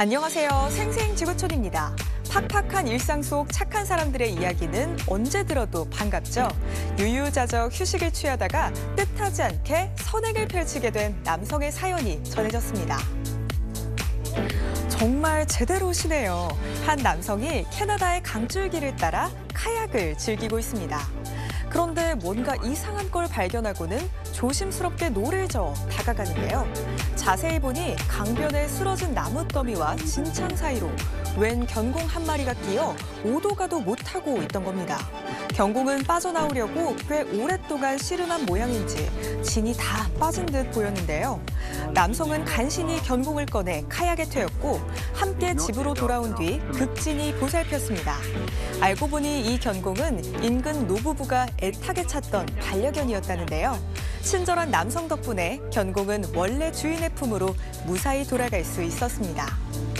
안녕하세요. 생생지구촌입니다. 팍팍한 일상 속 착한 사람들의 이야기는 언제 들어도 반갑죠. 유유자적 휴식을 취하다가 뜻하지 않게 선행을 펼치게 된 남성의 사연이 전해졌습니다. 정말 제대로 시네요. 한 남성이 캐나다의 강줄기를 따라 카약을 즐기고 있습니다. 그런데 뭔가 이상한 걸 발견하고는 조심스럽게 노를 저어 다가가는데요. 자세히 보니 강변에 쓰러진 나무 더미와 진창 사이로 웬 견공 한 마리가 끼어 오도 가도 못하고 있던 겁니다. 견공은 빠져나오려고 꽤 오랫동안 씨름한 모양인지 진이 다 빠진 듯 보였는데요. 남성은 간신히 견공을 꺼내 카약에 태웠고 함께 집으로 돌아온 뒤 극진히 보살폈습니다. 알고 보니 이 견공은 인근 노부부가 애타게 찾던 반려견이었다는데요. 친절한 남성 덕분에 견공은 원래 주인의 품으로 무사히 돌아갈 수 있었습니다.